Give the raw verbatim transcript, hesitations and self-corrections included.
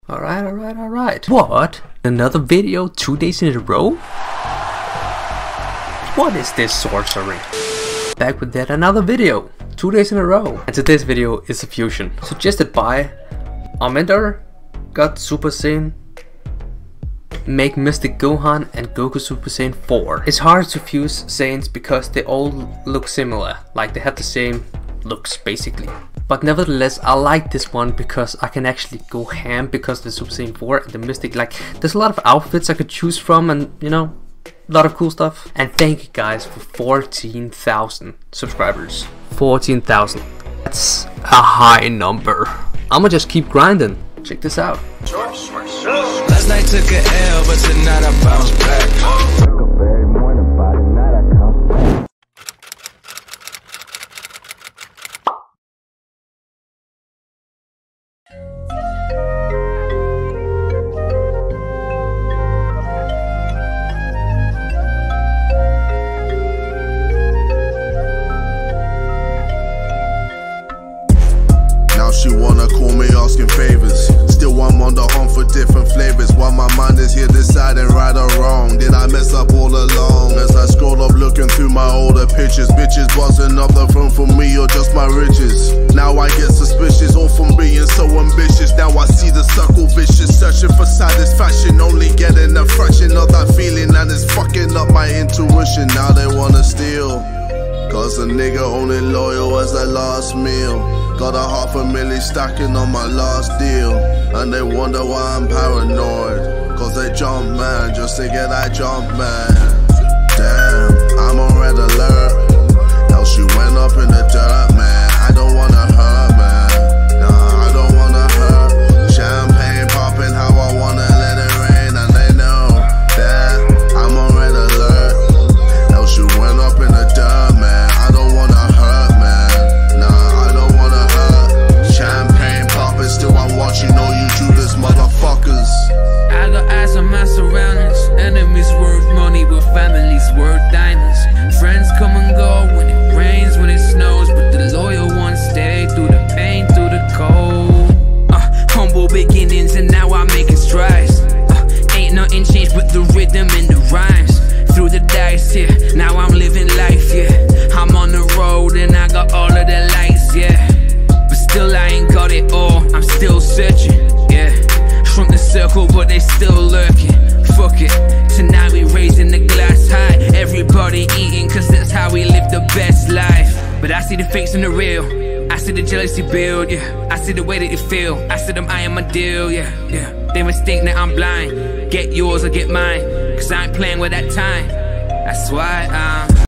Alright, alright, alright. What? Another video two days in a row? What is this sorcery? Back with yet another video, two days in a row. And today's video is a fusion suggested by Unported, got Super Saiyan, make Mystic Gohan and Goku Super Saiyan four. It's hard to fuse Saiyans because they all look similar, like they have the same looks basically. But nevertheless, I like this one because I can actually go ham because the Super Saiyan four and the Mystic, like there's a lot of outfits I could choose from, and you know, a lot of cool stuff. And thank you guys for fourteen thousand subscribers. fourteen thousand. That's a high number. I'ma just keep grinding. Check this out. Last night took a L, but tonight I bounce back. She wanna call me asking favors. Still I'm on the hunt for different flavors, while my mind is here deciding right or wrong. Did I mess up all along? As I scroll up looking through my older pictures, bitches wasn't up the front for me or just my riches. Now I get suspicious, all from being so ambitious. Now I see the circle vicious, searching for satisfaction, only getting a fraction of that feeling, and it's fucking up my intuition. Now they wanna steal, cause a nigga only loyal as that last meal. Got a half a milli stacking on my last deal, and they wonder why I'm paranoid. Cause they jump man just to get that jump man. Damn, I'm on red alert. Hell, she went up in the dirt, man. I don't wanna hurt, man. Nah, I don't wanna hurt. Champagne popping how I wanna let it rain, and they know that I'm on red alert. Hell, she went up in the dirt, man. I don't wanna hurt, man. Nah, I don't wanna hurt. Champagne popping, still I'm watching all you Judas motherfuckers. I got eyes on my surroundings. Enemies worth money, but families worth diamonds. Friends come and go when it rains, when it snows, but the loyal ones stay through the pain, through the cold. Uh, humble beginnings and now I'm making strides. Uh, ain't nothing changed but the rhythm and the rhymes. Through the dice, yeah, now I'm living life, yeah. I'm on the road and I got all of the lights, yeah. But still I ain't got it all, I'm still searching, yeah. Shrunk the circle but they still lurking. Fuck it, tonight we raising the glass high. Everybody eating cause that's how we live the best life. But I see the fakes and the real, I see the jealousy build, yeah. I see the way that they feel, I see them eyeing my deal, yeah, yeah. They mistake that I'm blind, get yours or get mine, cause I ain't playing with that time. That's why I'm